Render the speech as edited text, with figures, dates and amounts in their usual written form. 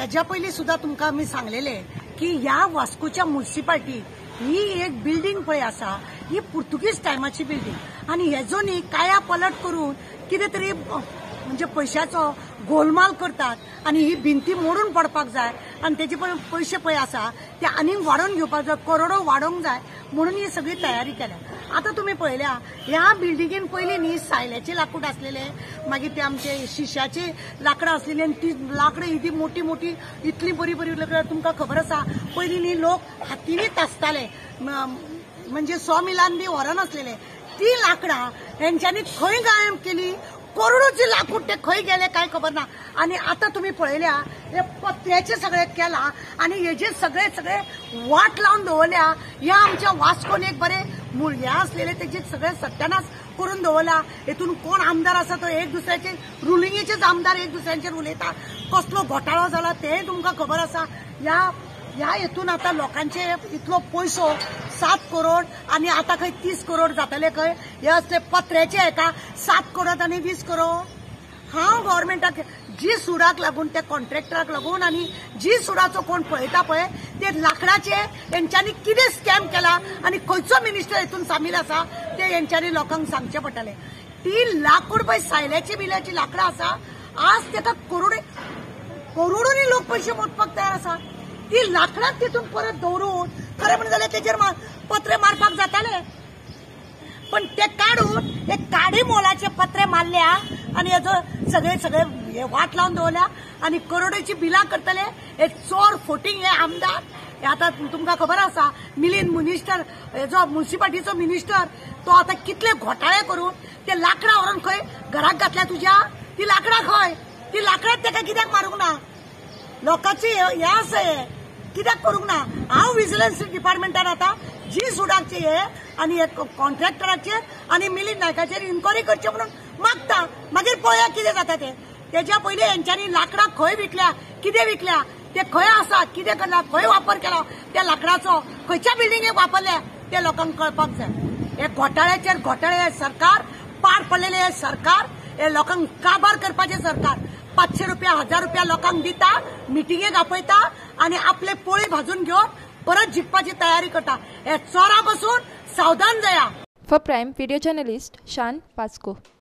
हेच्या पयलीं सुद्धा तुमकां आमी सांगलेले की ह्या वास्कोच्या म्युनिसिपालिटी ही एक बिल्डिंग पळय आसा ही पुर्तुगीज टायमाची बिल्डिंग आणि हेजो न्ही काया पलट करून कितें तरी म्हणजे पैशाचो गोलमाल करतात आणि ही भिंती मोडून पडपाक जाय आणि तेजे पैसे पळय आसा ते आनीक वाडोवन घेवपाक जाय करोडो वाडोवंक जाय म्हणून ही सगळी तयारी केल्या। आता तुम्ही पळयल्या ह्या बिल्डिंगेन पयलीं न्ही सायल्याचे लाकूड आसलेले मागीर ते आमचे शिश्याचे लाकडां आसलेली आणि ती लाकडां इतली मोठी मोठी इतली बरी बरी लाकडां तुमकां खबर आसा पयलीं न्ही लोक हातींनी तासताले म्हणजे 100 मिलान बी व्हरन आसलेले ती लाकडां हेंच्यांनी खंय गायब केली करोडोचे लाकूड ते खंय गेले काय खबर ना। आणि आता तुम्ही पळयल्या हे पत्र्याचे सगळे केला आणि हेजे सगळे सगळे वाट लावून दवरल्या ह्या आमच्या वास्कोन एक बरे मुळगे असलेले तेजे सगळे सत्यानाश करून दवरला। हेतून कोण आमदार आसा तो एक दुसऱ्याचे रुलिंगेचेच आमदार एक दुसऱ्यांचेर उलयता कसलो घोटाळो जाला ते तुमकां खबर आसा। ह्या हेतून आता लोकांचे इतलो पैसो 7 करोड आणि आता खंय 30 करोड जातले खंय हे असले पत्र्याचे हेका 7 करोड आणि 20 करोड। हांव गव्हर्नमेंटाक जी सुडाक लागून त्या कॉन्ट्रॅक्टराक लागून आणि जी सुडाचो कोण पळयता पळय ते लाकडाचे हेंच्यांनी कितें स्कॅम केला आणि खंयचो मिनिस्टर हेतून सामील आसा ते हेंच्यांनी लोकांक सांगचे पडटले। ती लाकूड पळय सायल्याची बिलाची लाकडां आसा आज तेका करोडोनी लोक पैसे मोडपाक तयार आसा ती लाकडां तितून परत दवरून खरें म्हणून जाल्यार तेजेर पत्रे मारपाक जाताले पण ते काढून एक काडी मोलाचे पत्रे मारल्या आणि हेजो सगळे सगळे हे वाट लावून दवरल्या आणि करोडोची बिलां करतले। हे चोर फोटींग हे आमदार हे आता तुमकां खबर आसा मिलिंद मिनिस्टर हेजो म्युनिसिपालिटीचो मिनिस्टर तो आता कितले घोटाळे करून ते लाकडां व्हरून खंय घराक घातल्या तुज्या ती लाकडां खंय ती लाकडां तेका कित्याक मारूंक ना लोकांची हे आसा हे कित्याक करूंक ना। हांव विजिलन्स डिपार्टमेंटान आता जी सुडाचे हे आणि कॉन्ट्रॅक्टराचेर आणि मिलिंद नायकाचेर इन्क्वायरी करचे म्हणून मागता मागीर पळया कितें जाता ते। तेच्या पयलीं हेंच्यांनी लाकडां खंय विकल्या कितें विकल्या ते खंय आसा कितें केला खंय वापर केला त्या लाकडाचो खंयच्या बिल्डिंगेक वापरल्या ते लोकांक कळपाक जाय। हे घोटाळ्याचेर घोटाळे हे सरकार पार पडलेले हे सरकार हे लोकांक काबार करपाचे सरकार 500 रुपया 1000 रुपया लोकांक दिता मिटिंगेक आपयता आणि आपले पोळी भाजून घेऊन परत जिखपाची तयारी करता। हे चोरा बसून सावधान जाया। फॉर प्राइम वीडियो जर्नलिस्ट शान पास्को।